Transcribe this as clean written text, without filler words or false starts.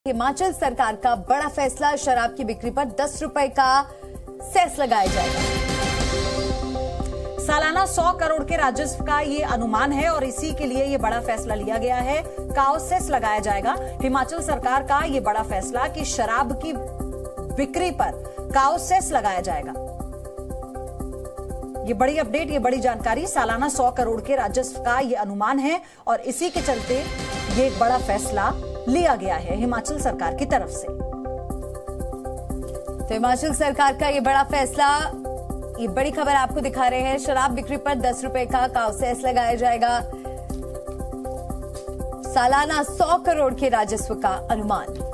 हिमाचल सरकार का बड़ा फैसला, शराब की बिक्री पर 10 रुपए का सेस लगाया जाएगा। सालाना 100 करोड़ के राजस्व का ये अनुमान है और इसी के लिए ये बड़ा फैसला लिया गया है। काओ सेस लगाया जाएगा। हिमाचल सरकार का ये बड़ा फैसला कि शराब की बिक्री पर काओ सेस लगाया जाएगा। ये बड़ी अपडेट, ये बड़ी जानकारी। सालाना 100 करोड़ के राजस्व का ये अनुमान है और इसी के चलते ये एक बड़ा फैसला लिया गया है हिमाचल सरकार की तरफ से। तो हिमाचल सरकार का ये बड़ा फैसला, ये बड़ी खबर आपको दिखा रहे हैं। शराब बिक्री पर 10 रुपए का काओ सेस लगाया जाएगा। सालाना 100 करोड़ के राजस्व का अनुमान।